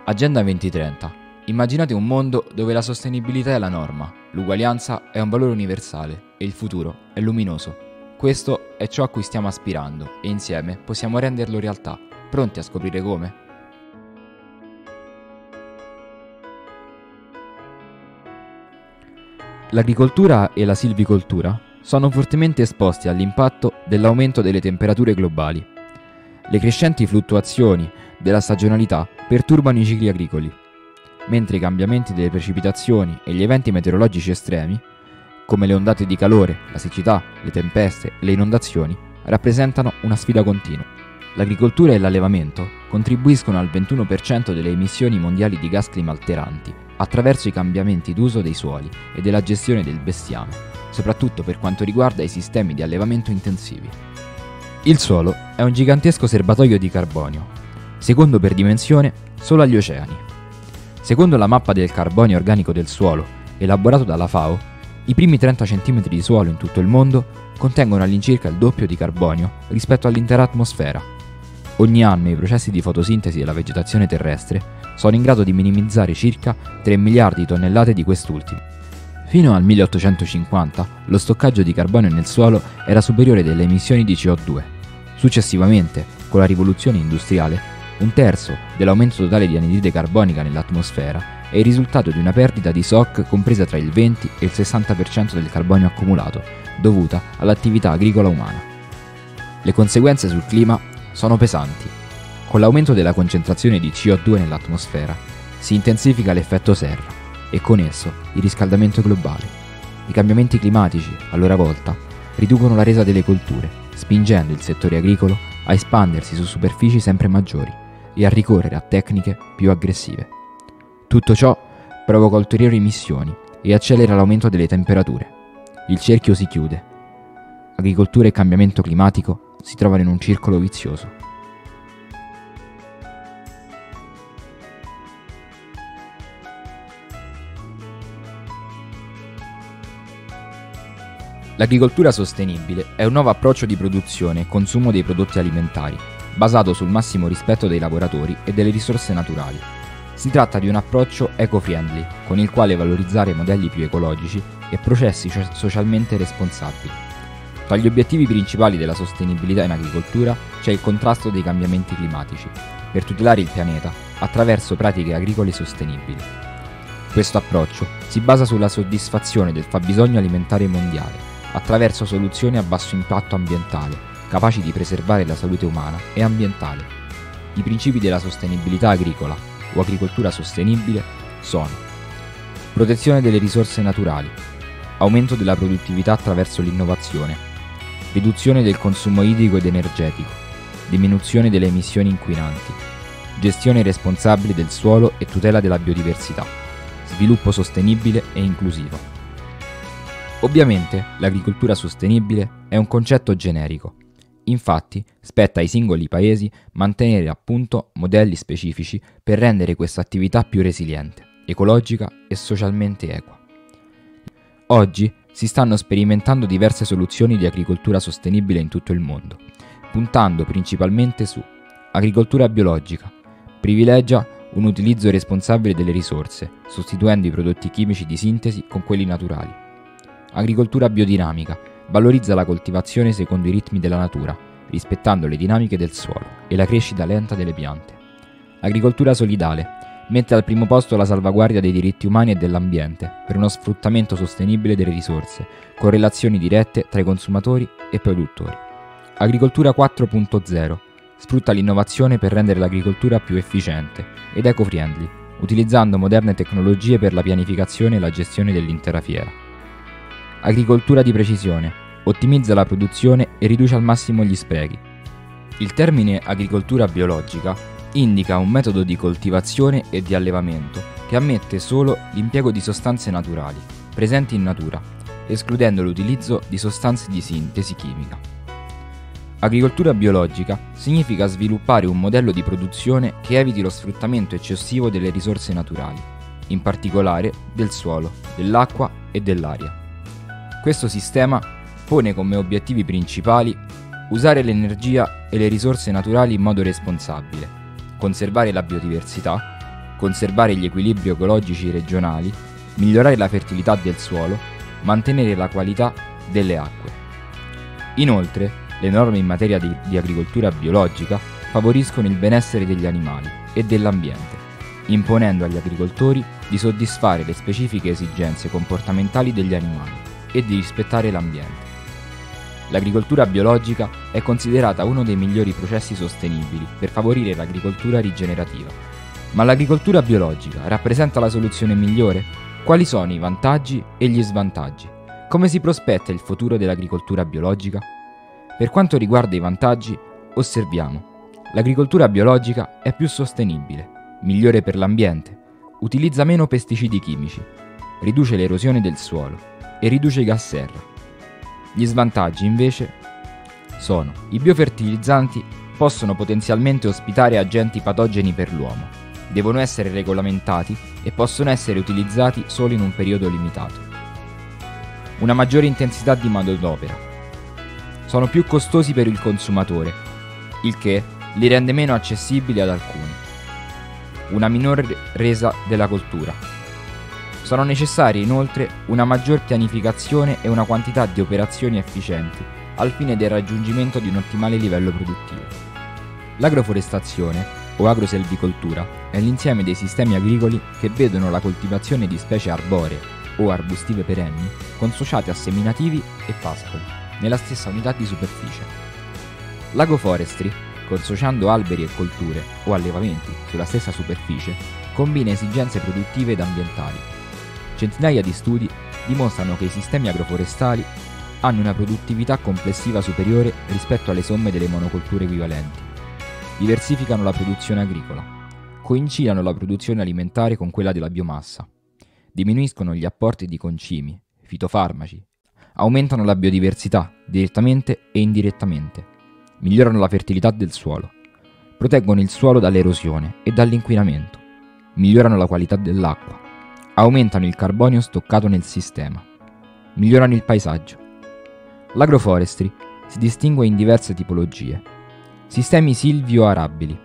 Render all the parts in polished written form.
Agenda 2030. Immaginate un mondo dove la sostenibilità è la norma, l'uguaglianza è un valore universale e il futuro è luminoso. Questo è ciò a cui stiamo aspirando e insieme possiamo renderlo realtà. Pronti a scoprire come? L'agricoltura e la silvicoltura sono fortemente esposti all'impatto dell'aumento delle temperature globali. Le crescenti fluttuazioni della stagionalità perturbano i cicli agricoli, mentre i cambiamenti delle precipitazioni e gli eventi meteorologici estremi, come le ondate di calore, la siccità, le tempeste e le inondazioni, rappresentano una sfida continua. L'agricoltura e l'allevamento contribuiscono al 21% delle emissioni mondiali di gas climalteranti attraverso i cambiamenti d'uso dei suoli e della gestione del bestiame, soprattutto per quanto riguarda i sistemi di allevamento intensivi. Il suolo è un gigantesco serbatoio di carbonio, secondo per dimensione solo agli oceani. Secondo la mappa del carbonio organico del suolo, elaborato dalla FAO, i primi 30 cm di suolo in tutto il mondo contengono all'incirca il doppio di carbonio rispetto all'intera atmosfera. Ogni anno i processi di fotosintesi della vegetazione terrestre sono in grado di minimizzare circa 3 miliardi di tonnellate di quest'ultimo. Fino al 1850 lo stoccaggio di carbonio nel suolo era superiore delle emissioni di CO2. Successivamente, con la rivoluzione industriale, un terzo dell'aumento totale di anidride carbonica nell'atmosfera è il risultato di una perdita di SOC compresa tra il 20 e il 60% del carbonio accumulato, dovuta all'attività agricola umana. Le conseguenze sul clima sono pesanti. Con l'aumento della concentrazione di CO2 nell'atmosfera si intensifica l'effetto serra e con esso il riscaldamento globale. I cambiamenti climatici, a loro volta, riducono la resa delle colture, spingendo il settore agricolo a espandersi su superfici sempre maggiori e a ricorrere a tecniche più aggressive. Tutto ciò provoca ulteriori emissioni e accelera l'aumento delle temperature. Il cerchio si chiude. Agricoltura e cambiamento climatico si trovano in un circolo vizioso. L'agricoltura sostenibile è un nuovo approccio di produzione e consumo dei prodotti alimentari, basato sul massimo rispetto dei lavoratori e delle risorse naturali. Si tratta di un approccio eco-friendly, con il quale valorizzare modelli più ecologici e processi socialmente responsabili. Tra gli obiettivi principali della sostenibilità in agricoltura c'è il contrasto dei cambiamenti climatici, per tutelare il pianeta attraverso pratiche agricole sostenibili. Questo approccio si basa sulla soddisfazione del fabbisogno alimentare mondiale, attraverso soluzioni a basso impatto ambientale, capaci di preservare la salute umana e ambientale. I principi della sostenibilità agricola o agricoltura sostenibile sono: protezione delle risorse naturali, aumento della produttività attraverso l'innovazione, riduzione del consumo idrico ed energetico, diminuzione delle emissioni inquinanti, gestione responsabile del suolo e tutela della biodiversità, sviluppo sostenibile e inclusivo. Ovviamente l'agricoltura sostenibile è un concetto generico, infatti spetta ai singoli paesi mantenere a punto modelli specifici per rendere questa attività più resiliente, ecologica e socialmente equa. Oggi si stanno sperimentando diverse soluzioni di agricoltura sostenibile in tutto il mondo, puntando principalmente su agricoltura biologica, privilegia un utilizzo responsabile delle risorse, sostituendo i prodotti chimici di sintesi con quelli naturali. Agricoltura biodinamica valorizza la coltivazione secondo i ritmi della natura, rispettando le dinamiche del suolo e la crescita lenta delle piante. Agricoltura solidale mette al primo posto la salvaguardia dei diritti umani e dell'ambiente per uno sfruttamento sostenibile delle risorse, con relazioni dirette tra i consumatori e produttori. Agricoltura 4.0 sfrutta l'innovazione per rendere l'agricoltura più efficiente ed eco-friendly, utilizzando moderne tecnologie per la pianificazione e la gestione dell'intera fiera. Agricoltura di precisione ottimizza la produzione e riduce al massimo gli sprechi. Il termine agricoltura biologica indica un metodo di coltivazione e di allevamento che ammette solo l'impiego di sostanze naturali, presenti in natura, escludendo l'utilizzo di sostanze di sintesi chimica. Agricoltura biologica significa sviluppare un modello di produzione che eviti lo sfruttamento eccessivo delle risorse naturali, in particolare del suolo, dell'acqua e dell'aria. Questo sistema pone come obiettivi principali usare l'energia e le risorse naturali in modo responsabile, conservare la biodiversità, conservare gli equilibri ecologici regionali, migliorare la fertilità del suolo, mantenere la qualità delle acque. Inoltre, le norme in materia di agricoltura biologica favoriscono il benessere degli animali e dell'ambiente, imponendo agli agricoltori di soddisfare le specifiche esigenze comportamentali degli animali e di rispettare l'ambiente. L'agricoltura biologica è considerata uno dei migliori processi sostenibili per favorire l'agricoltura rigenerativa. Ma l'agricoltura biologica rappresenta la soluzione migliore? Quali sono i vantaggi e gli svantaggi? Come si prospetta il futuro dell'agricoltura biologica? Per quanto riguarda i vantaggi, osserviamo: l'agricoltura biologica è più sostenibile, migliore per l'ambiente, utilizza meno pesticidi chimici, riduce l'erosione del suolo e riduce i gas serra. Gli svantaggi, invece, sono: i biofertilizzanti possono potenzialmente ospitare agenti patogeni per l'uomo, devono essere regolamentati e possono essere utilizzati solo in un periodo limitato. Una maggiore intensità di manodopera. Sono più costosi per il consumatore, il che li rende meno accessibili ad alcuni. Una minore resa della coltura. Sono necessarie inoltre una maggior pianificazione e una quantità di operazioni efficienti al fine del raggiungimento di un ottimale livello produttivo. L'agroforestazione o agroselvicoltura è l'insieme dei sistemi agricoli che vedono la coltivazione di specie arboree o arbustive perenni consociate a seminativi e pascoli nella stessa unità di superficie. L'agroforestry, consociando alberi e colture o allevamenti sulla stessa superficie, combina esigenze produttive ed ambientali. Centinaia di studi dimostrano che i sistemi agroforestali hanno una produttività complessiva superiore rispetto alle somme delle monocolture equivalenti. Diversificano la produzione agricola, coincidono la produzione alimentare con quella della biomassa, diminuiscono gli apporti di concimi, fitofarmaci, aumentano la biodiversità direttamente e indirettamente, migliorano la fertilità del suolo, proteggono il suolo dall'erosione e dall'inquinamento, migliorano la qualità dell'acqua, aumentano il carbonio stoccato nel sistema, migliorano il paesaggio. L'agroforestry si distingue in diverse tipologie. Sistemi silvio-arabili,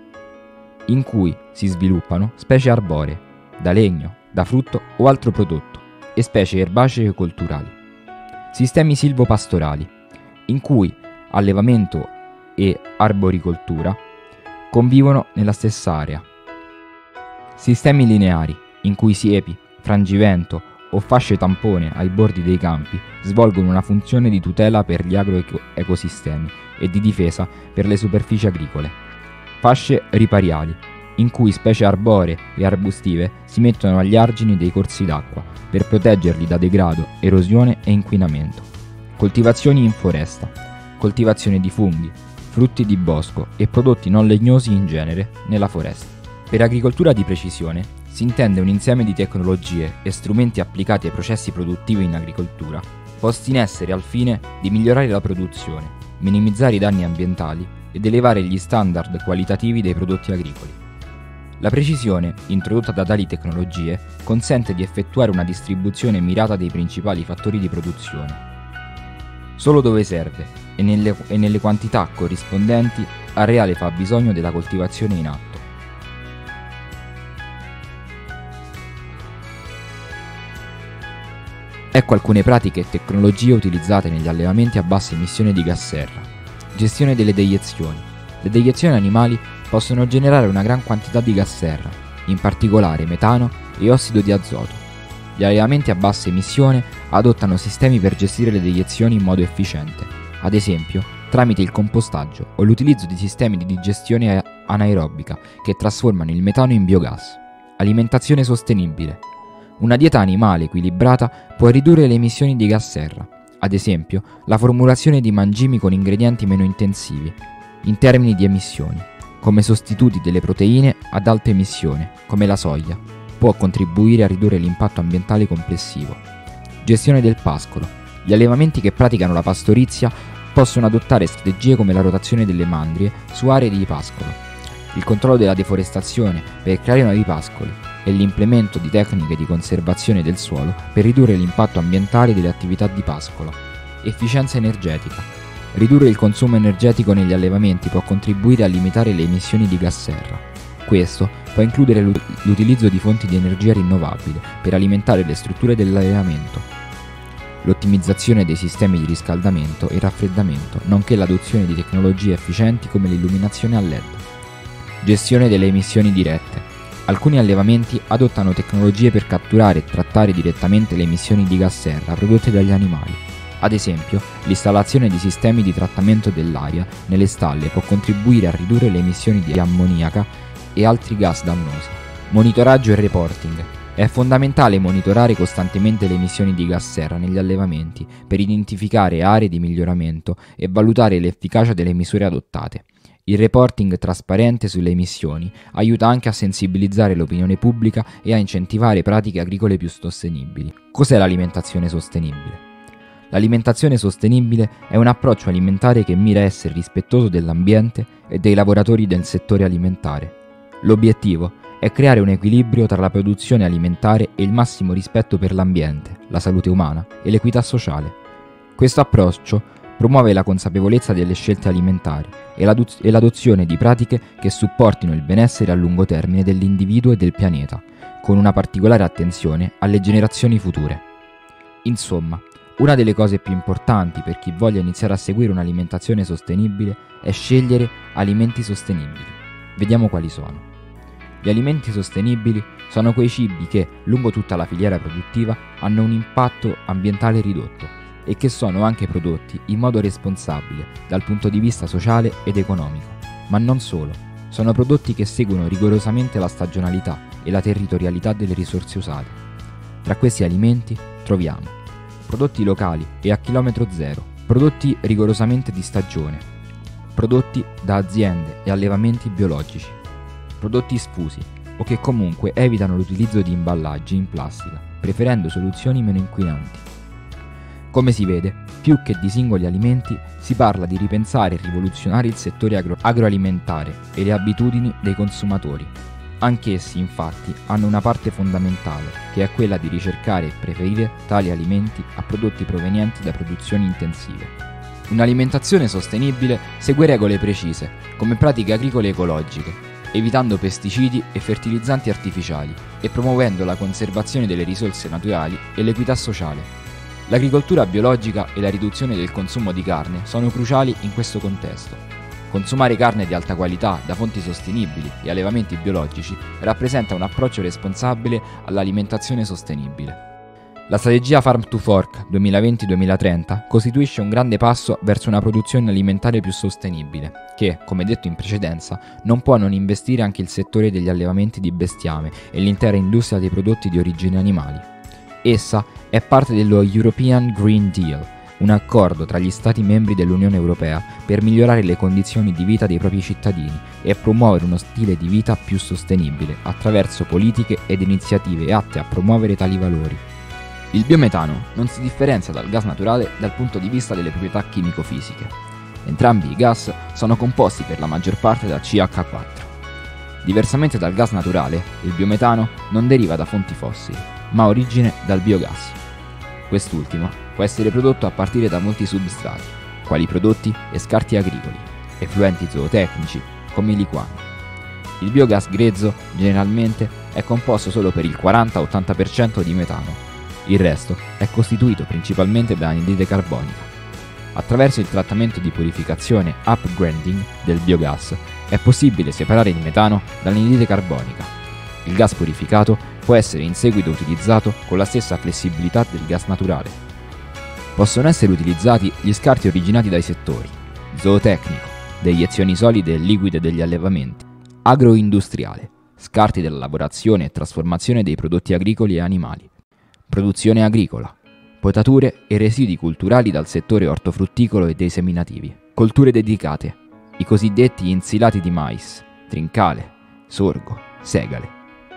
in cui si sviluppano specie arboree, da legno, da frutto o altro prodotto, e specie erbacee colturali. Sistemi silvopastorali, in cui allevamento e arboricoltura convivono nella stessa area. Sistemi lineari, in cui siepi, frangivento o fasce tampone ai bordi dei campi svolgono una funzione di tutela per gli agroecosistemi e di difesa per le superfici agricole. Fasce ripariali, in cui specie arboree e arbustive si mettono agli argini dei corsi d'acqua per proteggerli da degrado, erosione e inquinamento. Coltivazioni in foresta, coltivazione di funghi, frutti di bosco e prodotti non legnosi in genere nella foresta. Per agricoltura di precisione si intende un insieme di tecnologie e strumenti applicati ai processi produttivi in agricoltura, posti in essere al fine di migliorare la produzione, minimizzare i danni ambientali ed elevare gli standard qualitativi dei prodotti agricoli. La precisione, introdotta da tali tecnologie, consente di effettuare una distribuzione mirata dei principali fattori di produzione, solo dove serve e nelle quantità corrispondenti al reale fabbisogno della coltivazione in atto. Ecco alcune pratiche e tecnologie utilizzate negli allevamenti a bassa emissione di gas serra. Gestione delle deiezioni. Le deiezioni animali possono generare una gran quantità di gas serra, in particolare metano e ossido di azoto. Gli allevamenti a bassa emissione adottano sistemi per gestire le deiezioni in modo efficiente, ad esempio tramite il compostaggio o l'utilizzo di sistemi di digestione anaerobica che trasformano il metano in biogas. Alimentazione sostenibile. Una dieta animale equilibrata può ridurre le emissioni di gas serra, ad esempio la formulazione di mangimi con ingredienti meno intensivi, in termini di emissioni, come sostituti delle proteine ad alta emissione, come la soia, può contribuire a ridurre l'impatto ambientale complessivo. Gestione del pascolo. Gli allevamenti che praticano la pastorizia possono adottare strategie come la rotazione delle mandrie su aree di pascolo, il controllo della deforestazione per creare nuovi pascoli e l'implemento di tecniche di conservazione del suolo per ridurre l'impatto ambientale delle attività di pascolo. Efficienza energetica. Ridurre il consumo energetico negli allevamenti può contribuire a limitare le emissioni di gas serra. Questo può includere l'utilizzo di fonti di energia rinnovabile per alimentare le strutture dell'allevamento, l'ottimizzazione dei sistemi di riscaldamento e raffreddamento, nonché l'adozione di tecnologie efficienti come l'illuminazione a LED. Gestione delle emissioni dirette. Alcuni allevamenti adottano tecnologie per catturare e trattare direttamente le emissioni di gas serra prodotte dagli animali. Ad esempio, l'installazione di sistemi di trattamento dell'aria nelle stalle può contribuire a ridurre le emissioni di ammoniaca e altri gas dannosi. Monitoraggio e reporting. È fondamentale monitorare costantemente le emissioni di gas serra negli allevamenti per identificare aree di miglioramento e valutare l'efficacia delle misure adottate. Il reporting trasparente sulle emissioni aiuta anche a sensibilizzare l'opinione pubblica e a incentivare pratiche agricole più sostenibili. Cos'è l'alimentazione sostenibile? L'alimentazione sostenibile è un approccio alimentare che mira a essere rispettoso dell'ambiente e dei lavoratori del settore alimentare. L'obiettivo è creare un equilibrio tra la produzione alimentare e il massimo rispetto per l'ambiente, la salute umana e l'equità sociale. Questo approccio promuove la consapevolezza delle scelte alimentari e l'adozione di pratiche che supportino il benessere a lungo termine dell'individuo e del pianeta, con una particolare attenzione alle generazioni future. Insomma, una delle cose più importanti per chi voglia iniziare a seguire un'alimentazione sostenibile è scegliere alimenti sostenibili. Vediamo quali sono. Gli alimenti sostenibili sono quei cibi che, lungo tutta la filiera produttiva, hanno un impatto ambientale ridotto e che sono anche prodotti in modo responsabile dal punto di vista sociale ed economico. Ma non solo, sono prodotti che seguono rigorosamente la stagionalità e la territorialità delle risorse usate. Tra questi alimenti troviamo prodotti locali e a chilometro zero, prodotti rigorosamente di stagione, prodotti da aziende e allevamenti biologici, prodotti sfusi o che comunque evitano l'utilizzo di imballaggi in plastica, preferendo soluzioni meno inquinanti. Come si vede, più che di singoli alimenti, si parla di ripensare e rivoluzionare il settore agroalimentare e le abitudini dei consumatori. Anch'essi, infatti, hanno una parte fondamentale, che è quella di ricercare e preferire tali alimenti a prodotti provenienti da produzioni intensive. Un'alimentazione sostenibile segue regole precise, come pratiche agricole ecologiche, evitando pesticidi e fertilizzanti artificiali e promuovendo la conservazione delle risorse naturali e l'equità sociale. L'agricoltura biologica e la riduzione del consumo di carne sono cruciali in questo contesto. Consumare carne di alta qualità da fonti sostenibili e allevamenti biologici rappresenta un approccio responsabile all'alimentazione sostenibile. La strategia Farm to Fork 2020-2030 costituisce un grande passo verso una produzione alimentare più sostenibile, che, come detto in precedenza, non può non investire anche il settore degli allevamenti di bestiame e l'intera industria dei prodotti di origine animali. Essa è parte dello European Green Deal, un accordo tra gli Stati membri dell'Unione Europea per migliorare le condizioni di vita dei propri cittadini e promuovere uno stile di vita più sostenibile attraverso politiche ed iniziative atte a promuovere tali valori. Il biometano non si differenzia dal gas naturale dal punto di vista delle proprietà chimico-fisiche. Entrambi i gas sono composti per la maggior parte da CH4. Diversamente dal gas naturale, il biometano non deriva da fonti fossili, ma ha origine dal biogas. Quest'ultimo può essere prodotto a partire da molti substrati, quali prodotti e scarti agricoli, effluenti zootecnici, come i liquami. Il biogas grezzo, generalmente, è composto solo per il 40-80% di metano. Il resto è costituito principalmente da anidride carbonica. Attraverso il trattamento di purificazione upgrading del biogas è possibile separare il metano dall'anidride carbonica. Il gas purificato può essere in seguito utilizzato con la stessa flessibilità del gas naturale. Possono essere utilizzati gli scarti originati dai settori zootecnico, deiezioni solide e liquide degli allevamenti, agroindustriale, scarti della lavorazione e trasformazione dei prodotti agricoli e animali, produzione agricola, potature e residui culturali dal settore ortofrutticolo e dei seminativi, colture dedicate, i cosiddetti insilati di mais, trincale, sorgo, segale.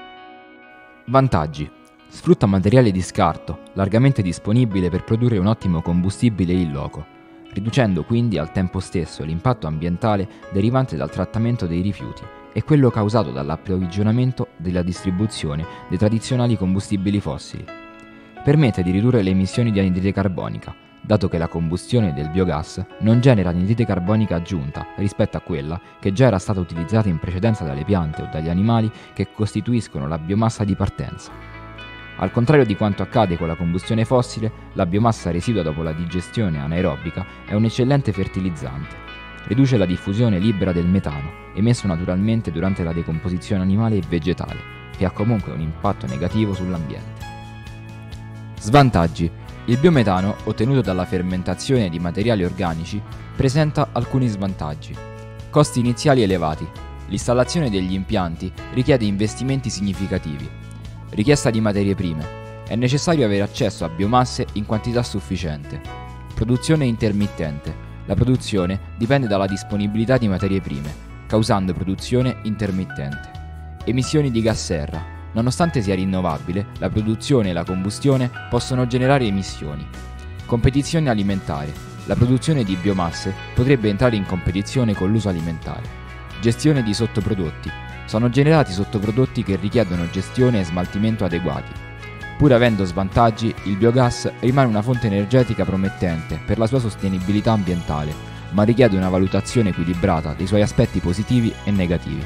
Vantaggi. Sfrutta materiale di scarto, largamente disponibile per produrre un ottimo combustibile in loco, riducendo quindi al tempo stesso l'impatto ambientale derivante dal trattamento dei rifiuti e quello causato dall'approvvigionamento e della distribuzione dei tradizionali combustibili fossili. Permette di ridurre le emissioni di anidride carbonica, dato che la combustione del biogas non genera anidride carbonica aggiunta rispetto a quella che già era stata utilizzata in precedenza dalle piante o dagli animali che costituiscono la biomassa di partenza. Al contrario di quanto accade con la combustione fossile, la biomassa residua dopo la digestione anaerobica è un eccellente fertilizzante. Riduce la diffusione libera del metano, emesso naturalmente durante la decomposizione animale e vegetale, che ha comunque un impatto negativo sull'ambiente. Svantaggi. Il biometano, ottenuto dalla fermentazione di materiali organici, presenta alcuni svantaggi. Costi iniziali elevati. L'installazione degli impianti richiede investimenti significativi. Richiesta di materie prime. È necessario avere accesso a biomasse in quantità sufficiente. Produzione intermittente. La produzione dipende dalla disponibilità di materie prime, causando produzione intermittente. Emissioni di gas serra. Nonostante sia rinnovabile, la produzione e la combustione possono generare emissioni. Competizione alimentare. La produzione di biomasse potrebbe entrare in competizione con l'uso alimentare. Gestione di sottoprodotti. Sono generati sottoprodotti che richiedono gestione e smaltimento adeguati. Pur avendo svantaggi, il biogas rimane una fonte energetica promettente per la sua sostenibilità ambientale, ma richiede una valutazione equilibrata dei suoi aspetti positivi e negativi.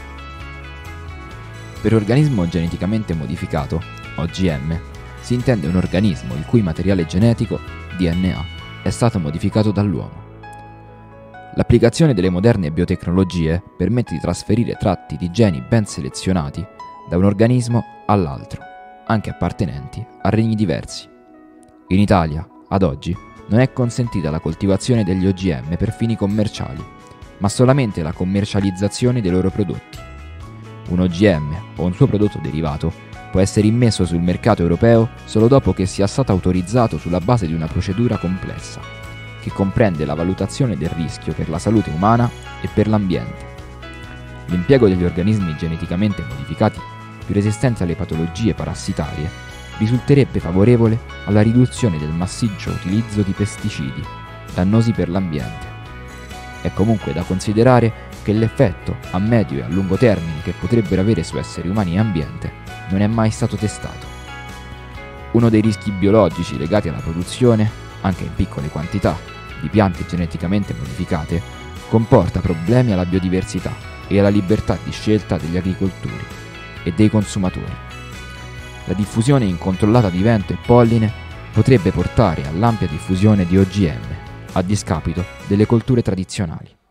Per organismo geneticamente modificato, OGM, si intende un organismo il cui materiale genetico, DNA, è stato modificato dall'uomo. L'applicazione delle moderne biotecnologie permette di trasferire tratti di geni ben selezionati da un organismo all'altro, anche appartenenti a regni diversi. In Italia, ad oggi, non è consentita la coltivazione degli OGM per fini commerciali, ma solamente la commercializzazione dei loro prodotti. Un OGM o un suo prodotto derivato può essere immesso sul mercato europeo solo dopo che sia stato autorizzato sulla base di una procedura complessa, che comprende la valutazione del rischio per la salute umana e per l'ambiente. L'impiego degli organismi geneticamente modificati più resistenti alle patologie parassitarie risulterebbe favorevole alla riduzione del massiccio utilizzo di pesticidi dannosi per l'ambiente. È comunque da considerare che l'effetto a medio e a lungo termine che potrebbero avere su esseri umani e ambiente non è mai stato testato. Uno dei rischi biologici legati alla produzione, anche in piccole quantità, di piante geneticamente modificate comporta problemi alla biodiversità e alla libertà di scelta degli agricoltori e dei consumatori. La diffusione incontrollata di vento e polline potrebbe portare all'ampia diffusione di OGM, a discapito delle colture tradizionali.